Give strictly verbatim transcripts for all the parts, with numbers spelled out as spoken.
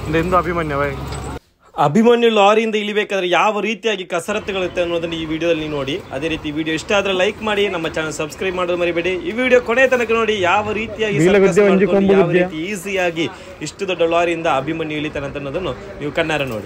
ಎಂದು ಅಭಿಮನ್ಯವ ಅಭಿಮನ್ಯು ಲಾರಿಯಿಂದ ಇಳಿಬೇಕಾದ್ರೆ ಯಾವ ರೀತಿಯಾಗಿ ಕಸರತ್ತುಗಳಿರುತ್ತೆ ಅನ್ನೋದನ್ನ ಈ ವಿಡಿಯೋದಲ್ಲಿ ನೋಡಿ. ಅದೇ ರೀತಿ ವಿಡಿಯೋ ಇಷ್ಟ ಆದ್ರೆ ಲೈಕ್ ಮಾಡಿ, ನಮ್ಮ ಚಾನಲ್ ಸಬ್ಸ್ಕ್ರೈಬ್ ಮಾಡೋದು ಮರಿಬೇಡಿ. ಈ ವಿಡಿಯೋ ಕೊನೆ ತನಕ ನೋಡಿ ಯಾವ ರೀತಿಯಾಗಿ ಯಾವ ರೀತಿ ಈಸಿಯಾಗಿ ಇಷ್ಟು ದೊಡ್ಡ ಲಾರಿಯಿಂದ ಅಭಿಮನ್ಯು ಇಳಿತಾನೆ ಅಂತ ಅನ್ನೋದನ್ನು ನೀವು ಕಣ್ಣಾರ ನೋಡಿ.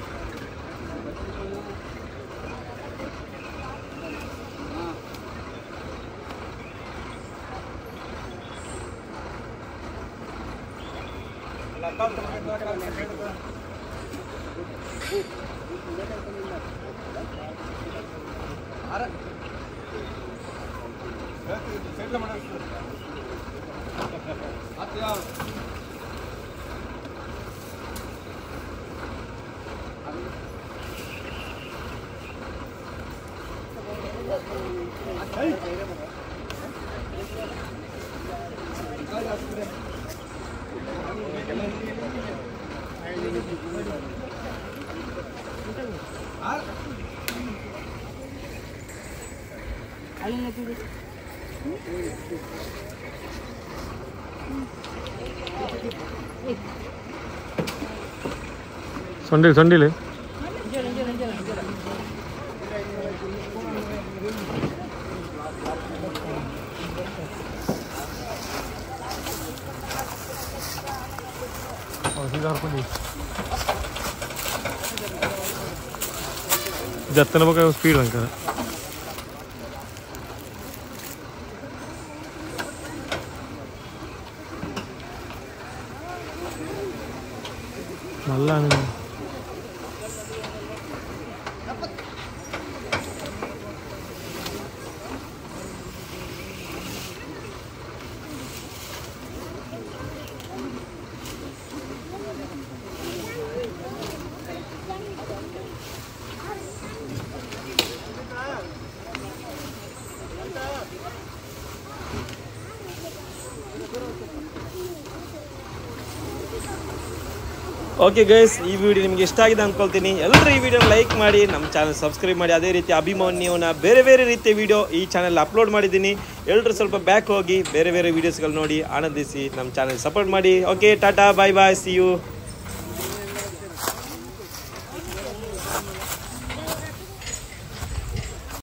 ಸೊಂಡಿಲ್ ಸೊಂಡಿಲ್ ಜತ್ತನ ಬಗ್ಗೆ ಸ್ಪೀಡ್ ಅಂಕರ നല്ല ಓಕೆ ಗೈಸ್, ಈ ವಿಡಿಯೋ ನಿಮಗೆ ಇಷ್ಟ ಆಗಿದೆ ಅಂದ್ಕೊಳ್ತೀನಿ. ಎಲ್ಲರೂ ಈ ವಿಡಿಯೋ ಲೈಕ್ ಮಾಡಿ, ನಮ್ಮ ಚಾನಲ್ ಸಬ್ಸ್ಕ್ರೈಬ್ ಮಾಡಿ. ಅದೇ ರೀತಿ ಅಭಿಮನ್ಯುನ ಬೇರೆ ಬೇರೆ ರೀತಿಯ ವಿಡಿಯೋ ಈ ಚಾನಲ್ ಅಪ್ಲೋಡ್ ಮಾಡಿದ್ದೀನಿ. ಎಲ್ಲರೂ ಸ್ವಲ್ಪ ಬ್ಯಾಕ್ ಹೋಗಿ ಬೇರೆ ಬೇರೆ ವೀಡಿಯೋಸ್ಗಳು ನೋಡಿ ಆನಂದಿಸಿ ನಮ್ಮ ಚಾನಲ್ ಸಪೋರ್ಟ್ ಮಾಡಿ. Okay, tata, bye bye, see you.